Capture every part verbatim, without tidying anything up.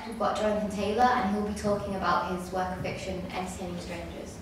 we've got Jonathan Taylor, and he'll be talking about his work of fiction, Entertaining Strangers.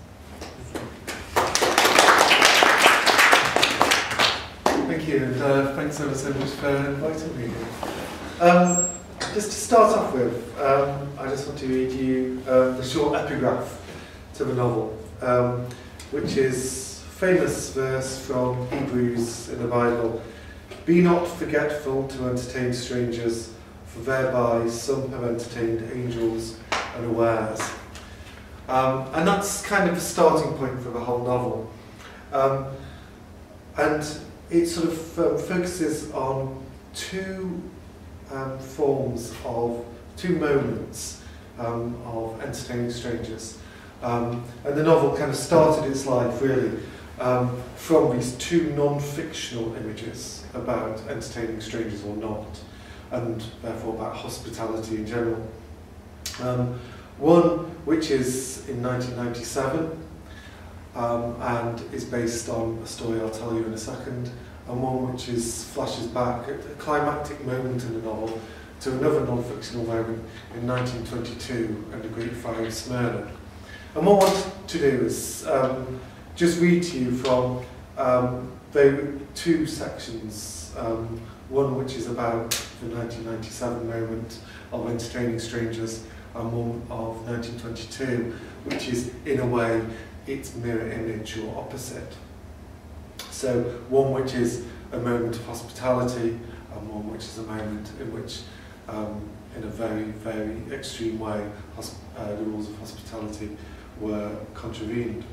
Thank you, and uh, thanks ever so much for inviting me here. Um, just to start off with, um, I just want to read you uh, the short epigraph to the novel, um, which is a famous verse from Hebrews in the Bible. Be not forgetful to entertain strangers, for thereby some have entertained angels unawares. Um, and that's kind of the starting point for the whole novel. Um, and it sort of um, focuses on two um, forms of, two moments um, of entertaining strangers. Um, and the novel kind of started its life really um, from these two non-fictional images about entertaining strangers or not, and therefore about hospitality in general. Um, one which is in nineteen ninety-seven, Um, and is based on a story I'll tell you in a second, and one which is flashes back at a climactic moment in the novel to another non-fictional moment in nineteen twenty-two and the Great Fire of Smyrna. And what I want to do is um, just read to you from um, the two sections, um, one which is about the nineteen ninety-seven moment of entertaining strangers, and one of nineteen twenty-two, which is in a way its mirror image or opposite. So one which is a moment of hospitality, and one which is a moment in which, um, in a very, very extreme way, uh, the rules of hospitality were contravened.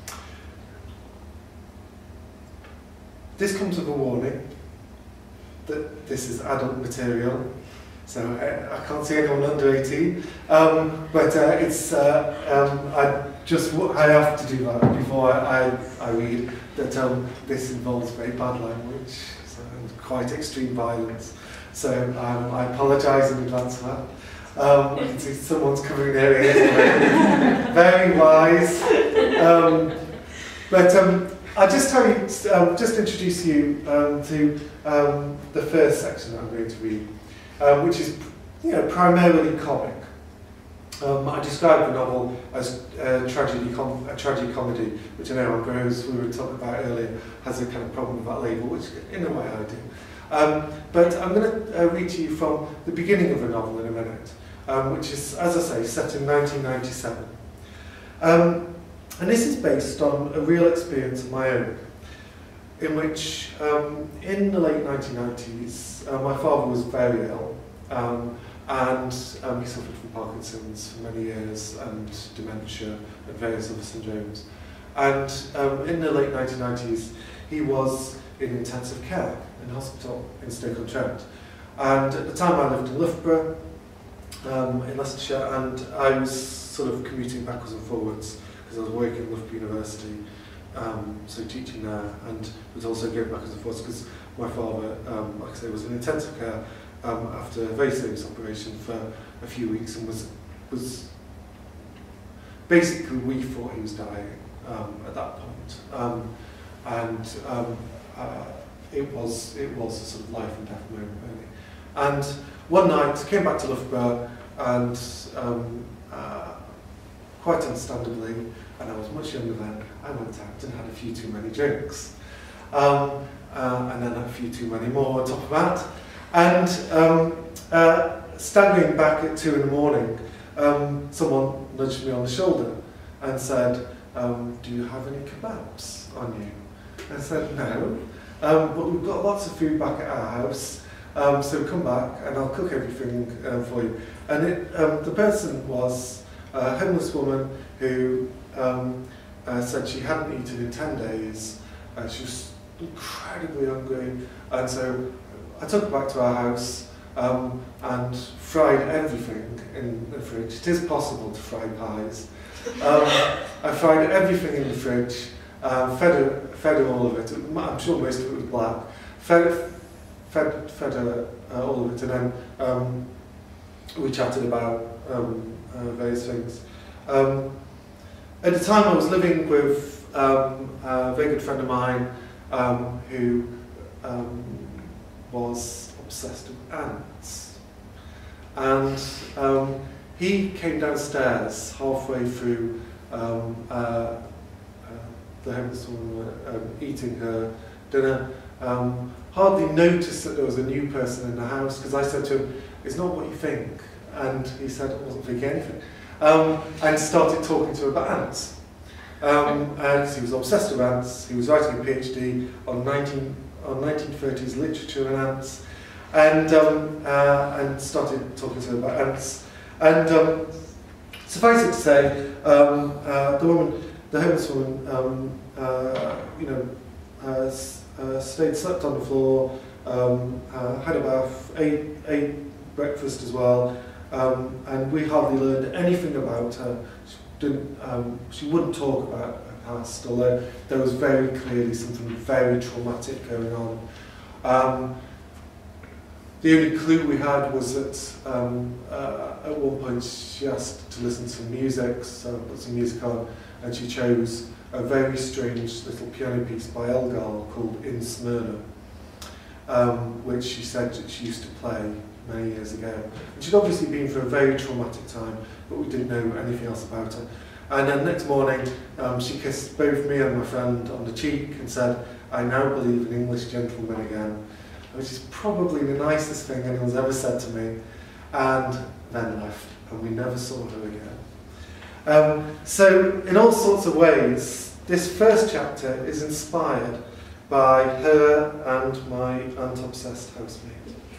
This comes with a warning that this is adult material, so I, I can't see anyone under eighteen, um, but uh, it's, uh, um, I just I have to do that before I, I, I read that um, this involves very bad language and quite extreme violence. So um, I apologise in advance for that. Um, I can see someone's covering their ears, very, very wise. Um, but um, I'll just tell you, um, just introduce you um, to um, the first section that I'm going to read, um, which is, you know, primarily comic. Um, I described the novel as a tragedy, com a tragic comedy, which I know Ambrose, we were talking about earlier, has a kind of problem with that label, which in a way I do. Um, but I'm going to uh, read to you from the beginning of the novel in a minute, um, which is, as I say, set in nineteen ninety-seven. Um, and this is based on a real experience of my own, in which um, in the late nineteen nineties, uh, my father was very ill. Um, And um, he suffered from Parkinson's for many years, and dementia, and various other syndromes. And um, in the late nineteen nineties, he was in intensive care in hospital in Stoke-on-Trent. And at the time I lived in Loughborough, um, in Leicestershire, and I was sort of commuting backwards and forwards, because I was working at Loughborough University, um, so teaching there, and was also going backwards and forwards, because my father, um, like I say, was in intensive care, Um, after a very serious operation for a few weeks, and was was basically, we thought he was dying um, at that point, um, and um, uh, it was it was a sort of life and death moment really. And one night I came back to Loughborough, and um, uh, quite understandably, and I was much younger then, I went out and had a few too many drinks, um, uh, and then a few too many more on top of that. And um, uh, staggering back at two in the morning, um, someone nudged me on the shoulder and said, um, do you have any kebabs on you? And I said, no, um, but we've got lots of food back at our house, um, so come back and I'll cook everything uh, for you. And it, um, the person was a homeless woman who um, uh, said she hadn't eaten in ten days, uh, she was incredibly hungry, and so I took her back to our house um, and fried everything in the fridge. It is possible to fry pies. Um, I fried everything in the fridge, um, fed, her, fed her all of it. I'm sure most of it was black. Fed, fed, fed her uh, all of it, and then um, we chatted about um, uh, various things. Um, at the time I was living with um, a very good friend of mine um, who um, was obsessed with ants. and um, he came downstairs halfway through um, uh, uh, the homeless woman um, eating her dinner, um, hardly noticed that there was a new person in the house, because I said to him, "It's not what you think," and he said, "I wasn't thinking anything," um, and started talking to her about ants. Um, and he was obsessed with ants. He was writing a PhD on nineteen on nineteen thirties literature and ants, and um, uh, and started talking to her about ants. And um, suffice it to say, um, uh, the woman, the homeless woman, um, uh, you know, uh, uh, stayed, slept on the floor, um, uh, had a bath, ate, ate breakfast as well, um, and we hardly learned anything about her. Didn't, um, she wouldn't talk about her past, although there was very clearly something very traumatic going on. Um, the only clue we had was that um, uh, at one point she asked to listen to music, so I put some music on, and she chose a very strange little piano piece by Elgar called In Smyrna, um, which she said that she used to play many years ago. And she'd obviously been through a very traumatic time, but we didn't know anything else about her. And then next morning, um, she kissed both me and my friend on the cheek and said, "I now believe in English gentlemen again," which is probably the nicest thing anyone's ever said to me, and then left, and we never saw her again. Um, so, in all sorts of ways, this first chapter is inspired by her and my ant-obsessed housemate.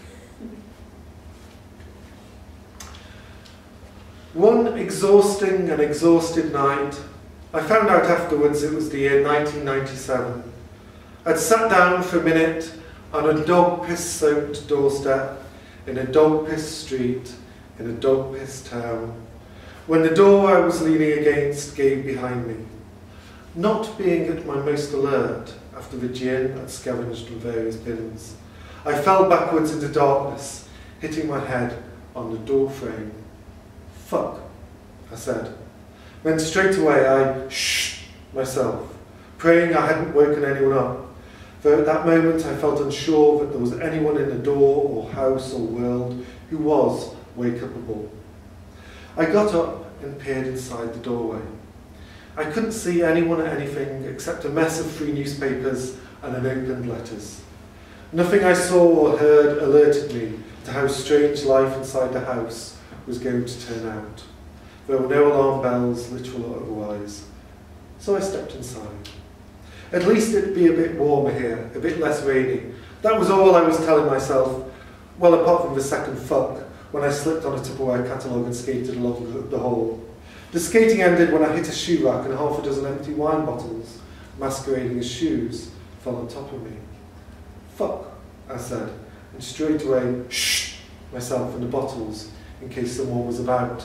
One exhausting and exhausted night, I found out afterwards it was the year nineteen ninety-seven. I'd sat down for a minute on a dog-piss-soaked doorstep, in a dog-piss street, in a dog-piss town, when the door I was leaning against gave behind me. Not being at my most alert after the gin I'd scavenged from various bins, I fell backwards into darkness, hitting my head on the door frame. "Fuck," I said. Then straight away I shh myself, praying I hadn't woken anyone up, though at that moment I felt unsure that there was anyone in the door or house or world who was wake-upable. I got up and peered inside the doorway. I couldn't see anyone or anything except a mess of free newspapers and unopened letters. Nothing I saw or heard alerted me to how strange life inside the house was going to turn out. There were no alarm bells, literal or otherwise. So I stepped inside. At least it'd be a bit warmer here, a bit less rainy. That was all I was telling myself, well, apart from the second fuck, when I slipped on a Tupperware catalogue and skated along the, the hall. The skating ended when I hit a shoe rack and half a dozen empty wine bottles, masquerading as shoes, fell on top of me. "Fuck," I said, and straight away shh myself and the bottles, in case someone was about.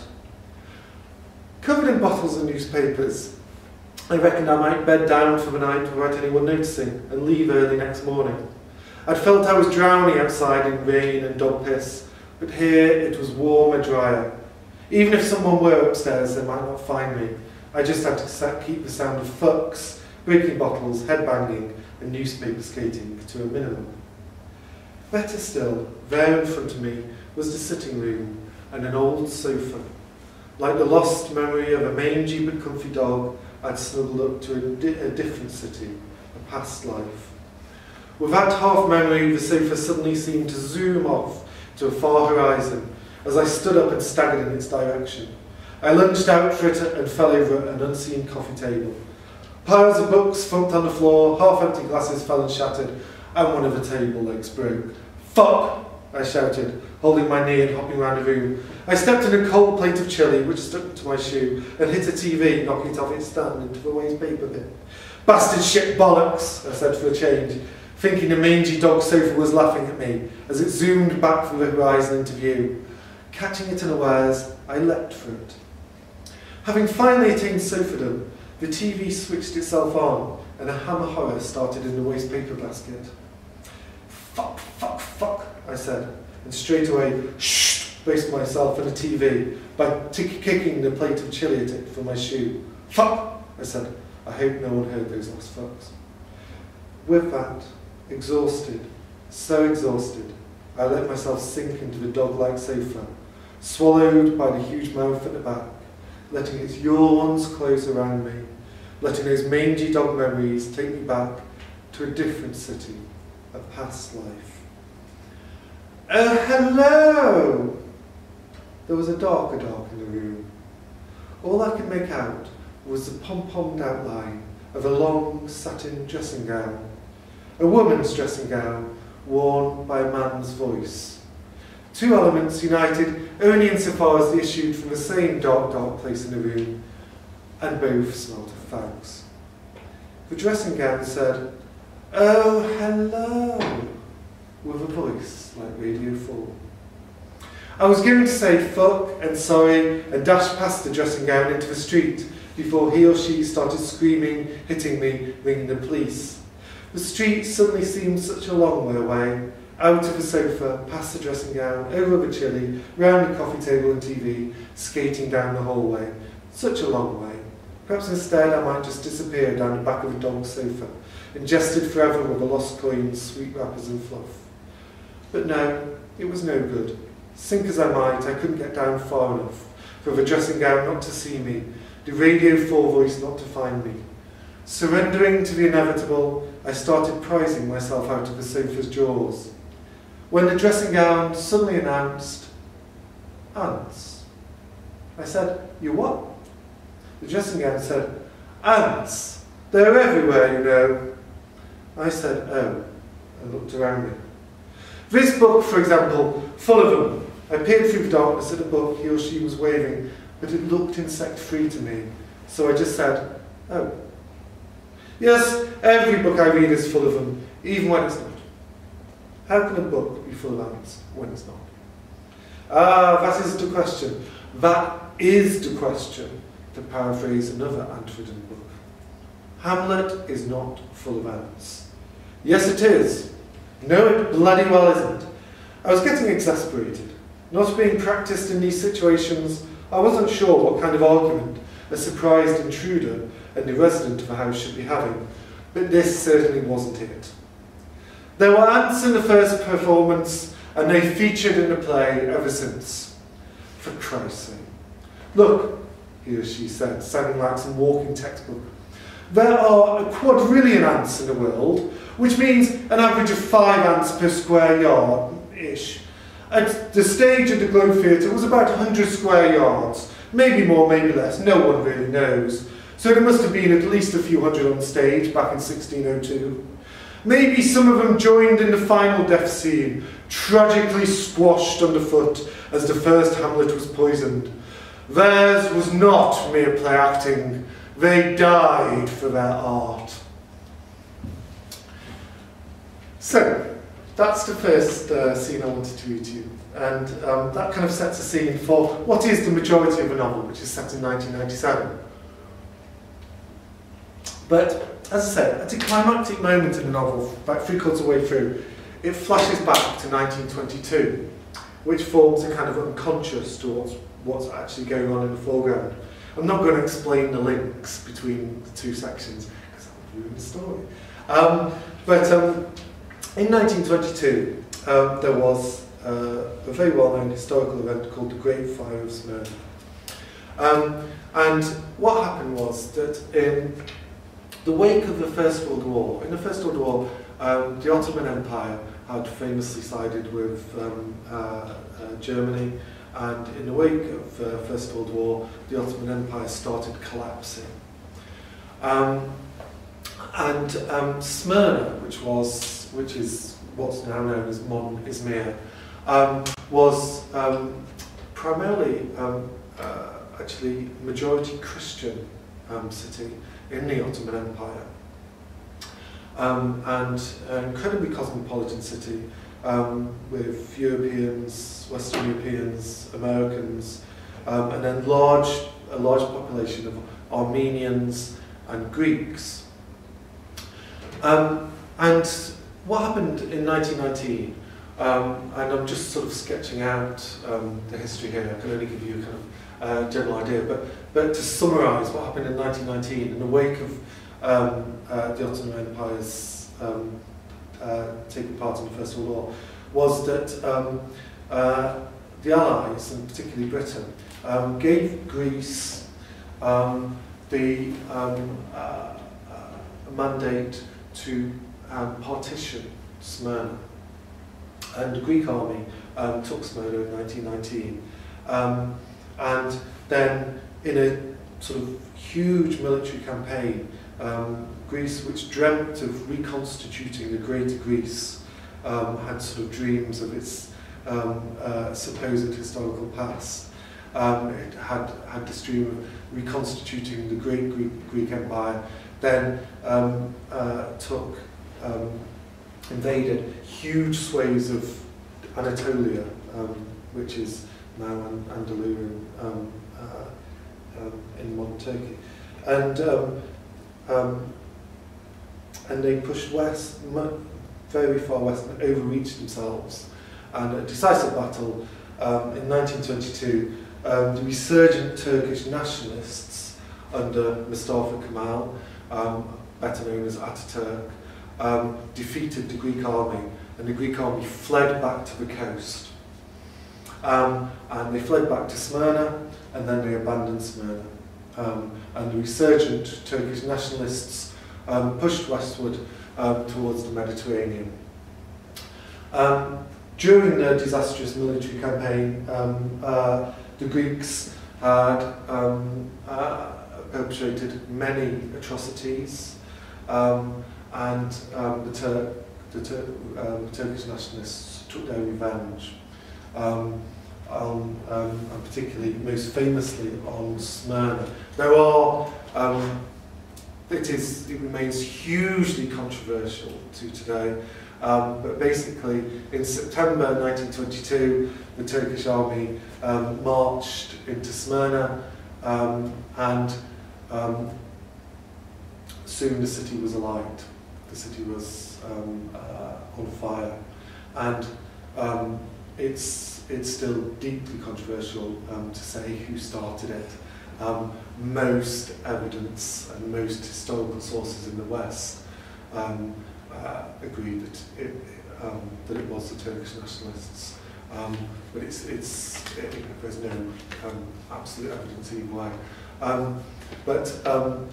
Covered in bottles and newspapers, I reckoned I might bed down for the night without anyone noticing and leave early next morning. I'd felt I was drowning outside in rain and dog piss, but here it was warmer, drier. Even if someone were upstairs, they might not find me. I just had to keep the sound of fucks, breaking bottles, headbanging, and newspaper skating to a minimum. Better still, there in front of me was the sitting room and an old sofa, like the lost memory of a mangy but comfy dog I'd snuggled up to a, di a different city, a past life. With that half memory, the sofa suddenly seemed to zoom off to a far horizon as I stood up and staggered in its direction. I lunged out for it and fell over an unseen coffee table. Piles of books thumped on the floor, half-empty glasses fell and shattered, and one of the table legs broke. "Fuck!" I shouted, holding my knee and hopping around the room. I stepped in a cold plate of chili, which stuck to my shoe, and hit a T V, knocking it off its stand into the waste paper bin. "Bastard shit bollocks," I said for a change, thinking the mangy dog sofa was laughing at me as it zoomed back from the horizon into view. Catching it unawares, I leapt for it. Having finally attained sofadom, the T V switched itself on, and a hammer horror started in the waste paper basket. "Fuck, fuck, fuck," I said, and straight away shh braced myself in the T V by kicking the plate of chili at it from my shoe. "Fuck," I said. I hope no one heard those last fucks. With that, exhausted, so exhausted, I let myself sink into the dog-like sofa, swallowed by the huge mouth at the back, letting its yawns close around me, letting those mangy dog memories take me back to a different city, a past life. Oh, hello! There was a darker dark in the room. All I could make out was the pom-pommed outline of a long satin dressing gown, a woman's dressing gown worn by a man's voice. Two elements united only insofar as they issued from the same dark, dark place in the room, and both smelt of fags. The dressing gown said, "Oh, hello," with a voice like Radio four. I was going to say fuck and sorry and dash past the dressing gown into the street before he or she started screaming, hitting me, ringing the police. The street suddenly seemed such a long way away, out of the sofa, past the dressing gown, over the chilli, round the coffee table and T V, skating down the hallway. Such a long way. Perhaps instead I might just disappear down the back of a dog's sofa, ingested forever with the lost coins, sweet wrappers and fluff. But no, it was no good. Sink as I might, I couldn't get down far enough for the dressing gown not to see me, the Radio four voice not to find me. Surrendering to the inevitable, I started prizing myself out of the sofa's jaws, when the dressing gown suddenly announced, "Ants." I said, "You what?" The dressing gown said, "Ants. They're everywhere, you know." I said, "Oh," and looked around me. This book, for example, full of them. I peered through the darkness at a book he or she was waving, but it looked insect-free to me, so I just said, "Oh." Yes, every book I read is full of them, even when it's not. How can a book be full of ants when it's not? Ah, that is the question. That is the question, to paraphrase another ant-ridden book. Hamlet is not full of ants. Yes, it is. No, it bloody well isn't. I was getting exasperated. Not being practiced in these situations, I wasn't sure what kind of argument a surprised intruder and the resident of a house should be having, but this certainly wasn't it. There were ants in the first performance, and they featured in the play ever since. For Christ's sake. Look, he or she said, sounding like some walking textbook. There are a quadrillion ants in the world, which means an average of five ants per square yard-ish. At the stage of the Globe Theatre was about one hundred square yards, maybe more, maybe less, no one really knows. So there must have been at least a few hundred on stage back in sixteen oh two. Maybe some of them joined in the final death scene, tragically squashed underfoot as the first Hamlet was poisoned. Theirs was not mere play acting. They died for their art. So, that's the first uh, scene I wanted to read to you. And um, that kind of sets a scene for what is the majority of a novel, which is set in nineteen ninety-seven. But, as I said, at a climactic moment in the novel, about three quarters of the way through, it flashes back to nineteen twenty-two, which forms a kind of unconscious to what's, what's actually going on in the foreground. I'm not going to explain the links between the two sections, because that would ruin the story. Um, but um, in nineteen twenty-two, um, there was uh, a very well-known historical event called the Great Fire of Smyrna. Um, and what happened was that in the wake of the First World War, in the First World War, um, the Ottoman Empire had famously sided with um, uh, uh, Germany, and in the wake of the uh, First World War, the Ottoman Empire started collapsing. Um, and um, Smyrna, which was, which is what's now known as modern Izmir, um, was um, primarily um, uh, actually majority Christian um, city in the Ottoman Empire, um, and an incredibly cosmopolitan city um, with Europeans, Western Europeans, Americans, um, and then large, a large population of Armenians and Greeks. Um, and what happened in nineteen nineteen, um, and I'm just sort of sketching out um, the history here, I can only give you a kind of uh, general idea, but, but to summarise what happened in nineteen nineteen, in the wake of um, uh, the Ottoman Empire's um, uh, taking part in the First World War, was that um, uh, the Allies, and particularly Britain, um, gave Greece um, the um, uh, uh, mandate to um, partition Smyrna. And the Greek army um, took Smyrna in nineteen nineteen. Um, and then in a sort of huge military campaign, um, Greece, which dreamt of reconstituting the Greater Greece, um, had sort of dreams of its um, uh, supposed historical past. Um, it had, had this dream of reconstituting the great Greek, Greek Empire, then um, uh, took, um, invaded huge swathes of Anatolia, um, which is now Andalusia um, uh, um, in modern Turkey. And, um, um, and they pushed west, very far west, and overreached themselves. And a decisive battle um, in nineteen twenty-two, um, the resurgent Turkish nationalists under Mustafa Kemal, um, better known as Ataturk, um, defeated the Greek army, and the Greek army fled back to the coast. Um, and they fled back to Smyrna, and then they abandoned Smyrna. Um, and the resurgent Turkish nationalists um, pushed westward um, towards the Mediterranean. Um, during the disastrous military campaign, um, uh, the Greeks had um, uh, perpetrated many atrocities, um, and um, the, Tur the, Tur um, the Turkish nationalists took their revenge. Um, on, um, and particularly, most famously, on Smyrna. There are, um, it, is, it remains hugely controversial to today, um, but basically, in September nineteen twenty-two, the Turkish army um, marched into Smyrna, um, and um, soon the city was alight. The city was um, uh, on fire, and um, it's It's still deeply controversial um, to say who started it. Um, most evidence and most historical sources in the West um, uh, agree that it, um, that it was the Turkish nationalists. Um, but it's, it's, it, there's no um, absolute evidence either way. Um, but um,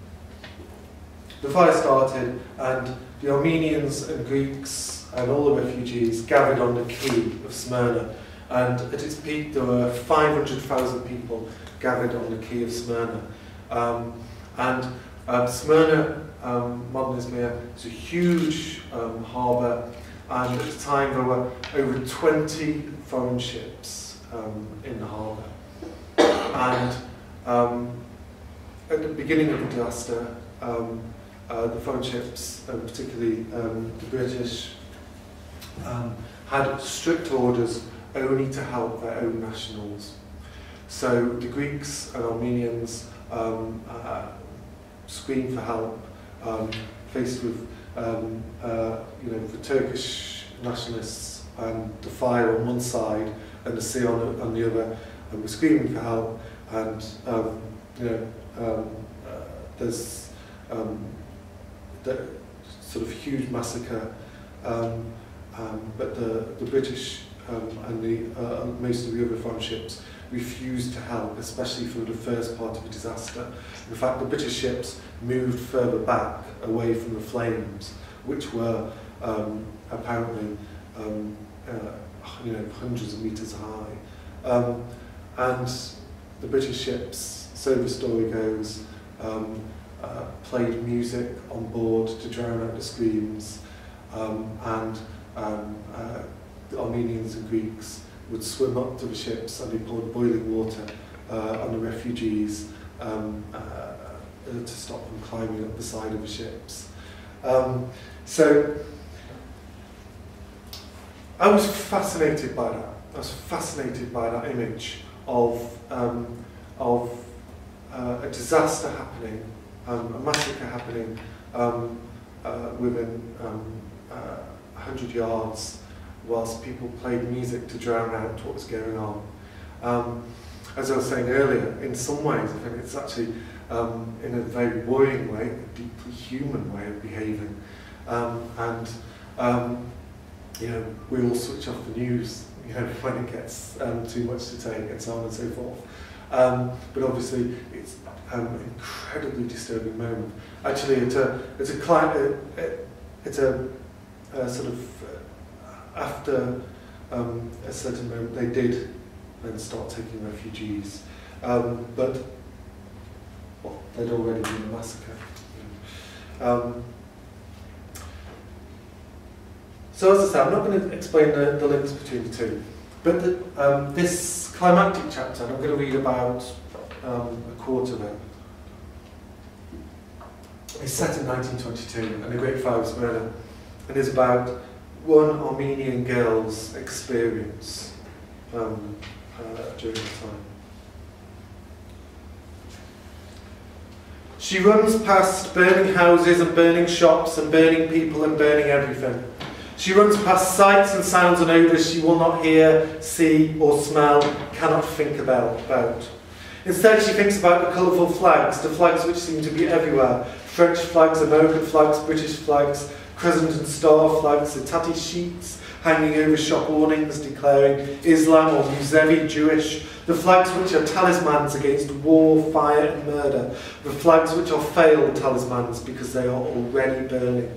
the fire started, and the Armenians and Greeks and all the refugees gathered on the quay of Smyrna. And at its peak, there were five hundred thousand people gathered on the quay of Smyrna. Um, and um, Smyrna, um, modern Izmir, is a huge um, harbour, and at the time there were over twenty foreign ships um, in the harbour. And um, at the beginning of the disaster, um, uh, the foreign ships, and particularly um, the British, um, had strict orders only to help their own nationals. So the Greeks and Armenians um, uh, screamed for help, um, faced with um, uh, you know, the Turkish nationalists and the fire on one side and the sea on, on the other, and were screaming for help. And um, you know, um, uh, there's um, the sort of huge massacre, um, um, but the, the British Um, and the, uh, most of the other foreign ships refused to help, especially for the first part of the disaster. In fact, the British ships moved further back, away from the flames, which were um, apparently um, uh, you know, hundreds of metres high. Um, and the British ships, so the story goes, um, uh, played music on board to drown out the screams, um, and um, uh, the Armenians and Greeks would swim up to the ships, and they poured boiling water uh, on the refugees um, uh, to stop them climbing up the side of the ships. Um, so I was fascinated by that. I was fascinated by that image of, um, of uh, a disaster happening, um, a massacre happening um, uh, within um, uh, one hundred yards, whilst people played music to drown out what was going on. Um, as I was saying earlier, in some ways, I think it's actually, um, in a very worrying way, a deeply human way of behaving. Um, and, um, you know, we all switch off the news you know, when it gets um, too much to take and so on and so forth. Um, but obviously, it's um, an incredibly disturbing moment. Actually, it's a, it's a, cli- it's a, a sort of, uh, after um, a certain moment, they did then start taking refugees. Um, but, well, they'd already been a massacre. Um, so as I say, I'm not going to explain the, the links between the two, but the, um, this climactic chapter, I'm going to read about um, a quarter of it. It's set in nineteen twenty-two, and the Great Fire was murder, and is about one Armenian girl's experience um, uh, during the time. She runs past burning houses and burning shops and burning people and burning everything. She runs past sights and sounds and odours she will not hear, see or smell, cannot think about. about. Instead she thinks about the colourful flags, the flags which seem to be everywhere. French flags, American flags, British flags, crescent and star flags, the tatty sheets hanging over shop awnings declaring Islam or Musevi Jewish, the flags which are talismans against war, fire and murder, the flags which are failed talismans because they are already burning.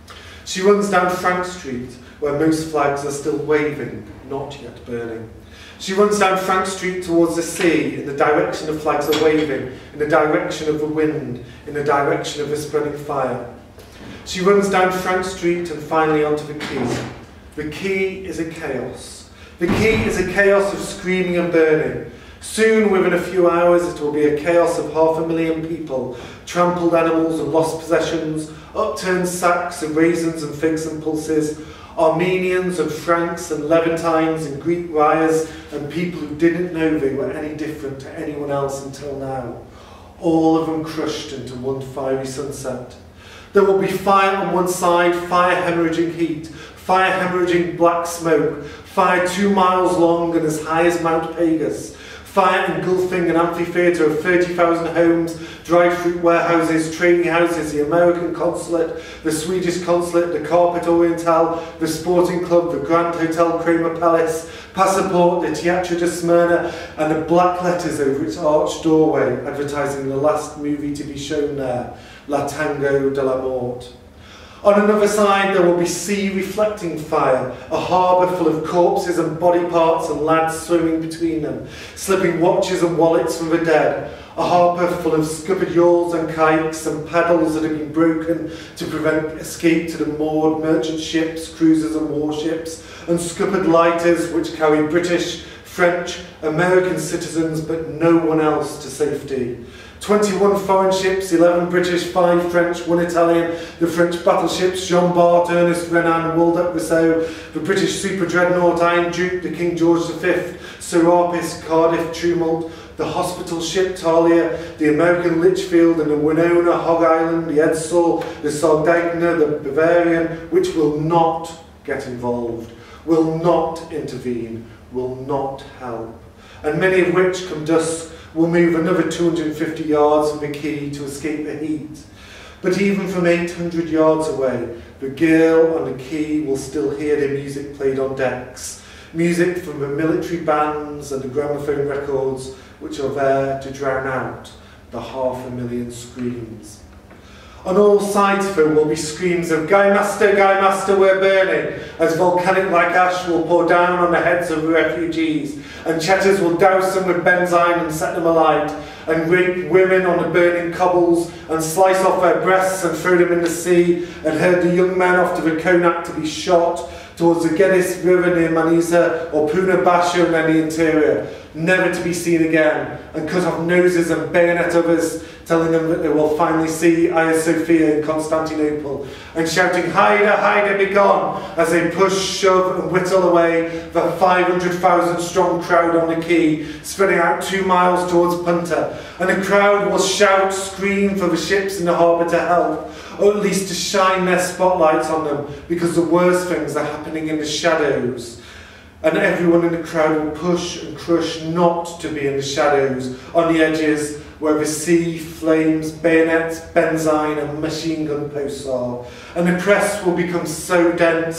She runs down Frank Street, where most flags are still waving, not yet burning. She runs down Frank Street towards the sea, in the direction the flags are waving, in the direction of the wind, in the direction of the spreading fire. She runs down Frank Street and finally onto the quay. The quay is a chaos. The quay is a chaos of screaming and burning. Soon, within a few hours, it will be a chaos of half a million people, trampled animals and lost possessions, upturned sacks of raisins and figs and pulses, Armenians and Franks and Levantines and Greek Ryers and people who didn't know they were any different to anyone else until now. All of them crushed into one fiery sunset. There will be fire on one side, fire hemorrhaging heat, fire hemorrhaging black smoke, fire two miles long and as high as Mount Pegasus, fire engulfing an amphitheatre of thirty thousand homes, dried fruit warehouses, trading houses, the American consulate, the Swedish consulate, the Carpet Oriental, the Sporting Club, the Grand Hotel Kramer Palace, Passport, the Teatro de Smyrna, and the black letters over its arched doorway advertising the last movie to be shown there, La Tango de la Mort. On another side there will be sea reflecting fire, a harbour full of corpses and body parts and lads swimming between them, slipping watches and wallets from the dead, a harbour full of scuppered yawls and kikes and paddles that have been broken to prevent escape to the moored merchant ships, cruisers and warships, and scuppered lighters which carry British, French, American citizens but no one else to safety. twenty-one foreign ships, eleven British, five French, one Italian, the French battleships Jean Bart, Ernest Renan, Waldeck Rousseau, the British super dreadnought Iron Duke, the King George the Fifth, Serapis, Cardiff, Tumult, the hospital ship Talia, the American Litchfield and the Winona, Hog Island, the Edsel, the Sardegna, the Bavarian, which will not get involved, will not intervene, will not help, and many of which come dusk will move another two hundred fifty yards from the quay to escape the heat. But even from eight hundred yards away, the girl on the quay will still hear the music played on decks, music from the military bands and the gramophone records which are there to drown out the half a million screams. On all sides of it will be screams of "Guy Master, Guy Master, we're burning," as volcanic like ash will pour down on the heads of the refugees, and chetters will douse them with benzine and set them alight, and rape women on the burning cobbles, and slice off their breasts and throw them in the sea, and herd the young men off to the Konak to be shot, towards the Geddes River near Manisa, or Puna Basho in the interior, never to be seen again, and cut off noses and bayonet others, telling them that they will finally see Hagia Sophia in Constantinople, and shouting "Haida, Haida, be gone," as they push, shove and whittle away the five hundred thousand strong crowd on the quay, spreading out two miles towards Punta, and the crowd will shout, scream for the ships in the harbour to help, or at least to shine their spotlights on them, because the worst things are happening in the shadows. And everyone in the crowd will push and crush not to be in the shadows, on the edges, where the sea, flames, bayonets, benzine and machine gun posts are. And the press will become so dense,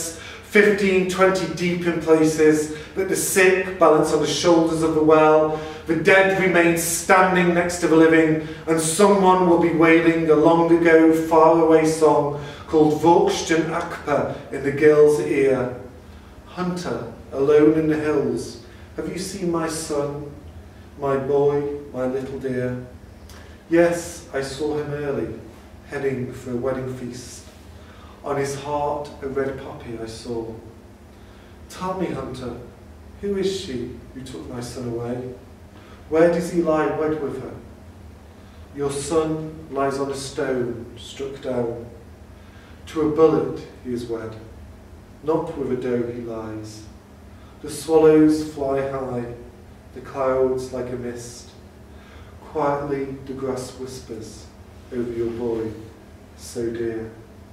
fifteen, twenty deep in places, but the sick balance on the shoulders of the well, the dead remain standing next to the living, and someone will be wailing a long ago, far away song called Vokshten Akpa in the girl's ear. Hunter, alone in the hills, have you seen my son, my boy, my little dear? Yes, I saw him early, heading for a wedding feast. On his heart a red poppy I saw. Tell me, Hunter, who is she who took my son away? Where does he lie wed with her? Your son lies on a stone, struck down. To a bullet he is wed, not with a doe he lies. The swallows fly high, the clouds like a mist. Quietly the grass whispers over your boy, so dear.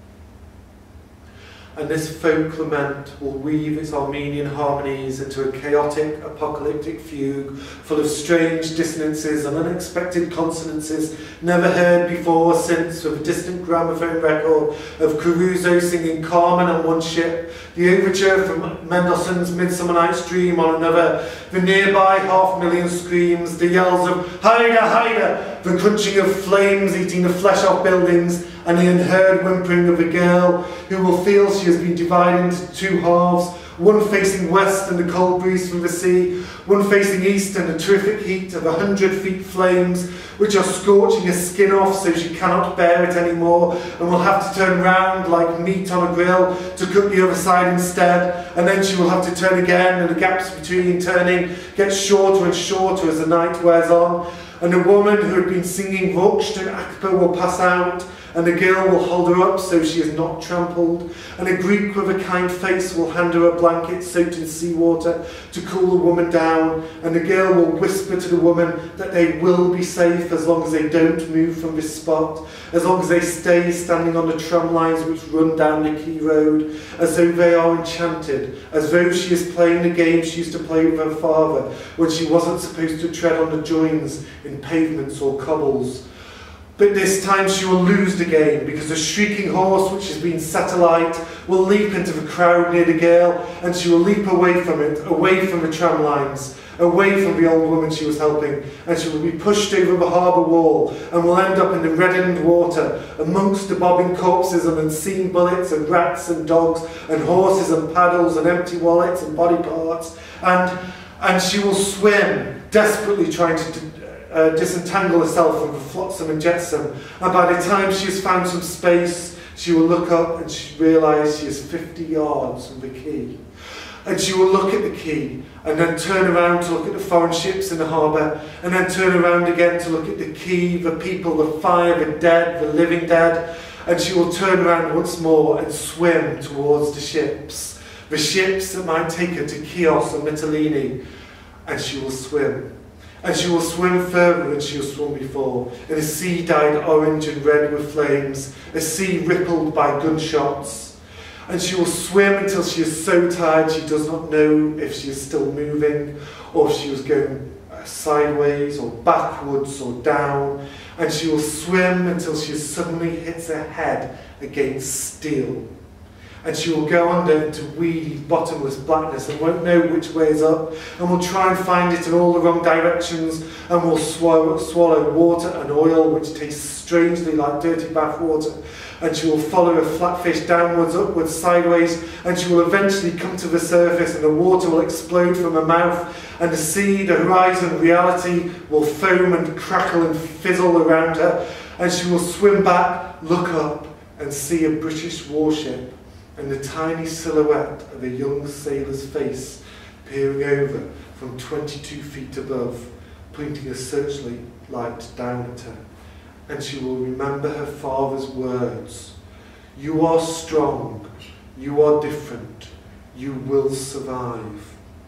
And this folk lament will weave its Armenian harmonies into a chaotic, apocalyptic fugue full of strange dissonances and unexpected consonances never heard before or since, with a distant gramophone record of Caruso singing Carmen on one ship, the overture from Mendelssohn's Midsummer Night's Dream on another, the nearby half-million screams, the yells of Haida, Haida, the crunching of flames eating the flesh off buildings, and the unheard whimpering of a girl who will feel she has been divided into two halves, one facing west and the cold breeze from the sea, one facing east and the terrific heat of a hundred feet flames, which are scorching her skin off so she cannot bear it anymore, and will have to turn round like meat on a grill to cook the other side instead, and then she will have to turn again, and the gaps between turning get shorter and shorter as the night wears on, and the woman who had been singing Vokshten Akpa will pass out, and the girl will hold her up so she is not trampled, and a Greek with a kind face will hand her a blanket soaked in seawater to cool the woman down, and the girl will whisper to the woman that they will be safe as long as they don't move from this spot, as long as they stay standing on the tram lines which run down the key road, as though they are enchanted, as though she is playing the game she used to play with her father when she wasn't supposed to tread on the joins in pavements or cobbles. But this time she will lose the game, because a shrieking horse which has been set alight will leap into the crowd near the girl, and she will leap away from it, away from the tram lines, away from the old woman she was helping, and she will be pushed over the harbour wall and will end up in the reddened water amongst the bobbing corpses and unseen bullets and rats and dogs and horses and paddles and empty wallets and body parts, and, and she will swim, desperately trying to Uh, disentangle herself from the flotsam and jetsam, and by the time she has found some space, she will look up and she realise she is fifty yards from the quay. And she will look at the quay, and then turn around to look at the foreign ships in the harbour, and then turn around again to look at the quay, the people, the fire, the dead, the living dead, and she will turn around once more and swim towards the ships, the ships that might take her to Chios or Mytilene, and she will swim. And she will swim further than she has swum before, in a sea dyed orange and red with flames, a sea rippled by gunshots. And she will swim until she is so tired she does not know if she is still moving, or if she was going sideways, or backwards, or down. And she will swim until she suddenly hits her head against steel. And she will go under into weedy, bottomless blackness and won't know which way is up, and will try and find it in all the wrong directions, and will swallow, swallow water and oil which tastes strangely like dirty bath water, and she will follow a flatfish downwards, upwards, sideways, and she will eventually come to the surface, and the water will explode from her mouth, and the sea, the horizon, reality will foam and crackle and fizzle around her, and she will swim back, look up, and see a British warship, and the tiny silhouette of a young sailor's face peering over from twenty-two feet above, pointing a searchlight down at her. And she will remember her father's words, "You are strong, you are different, you will survive."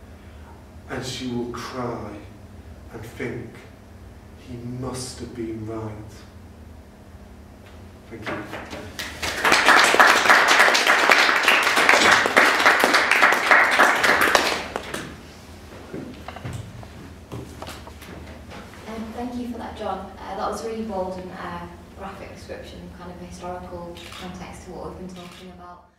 And she will cry and think, he must have been right. Thank you. Thank you for that, John. Uh, that was really bold and uh, graphic description, kind of a historical context to what we've been talking about.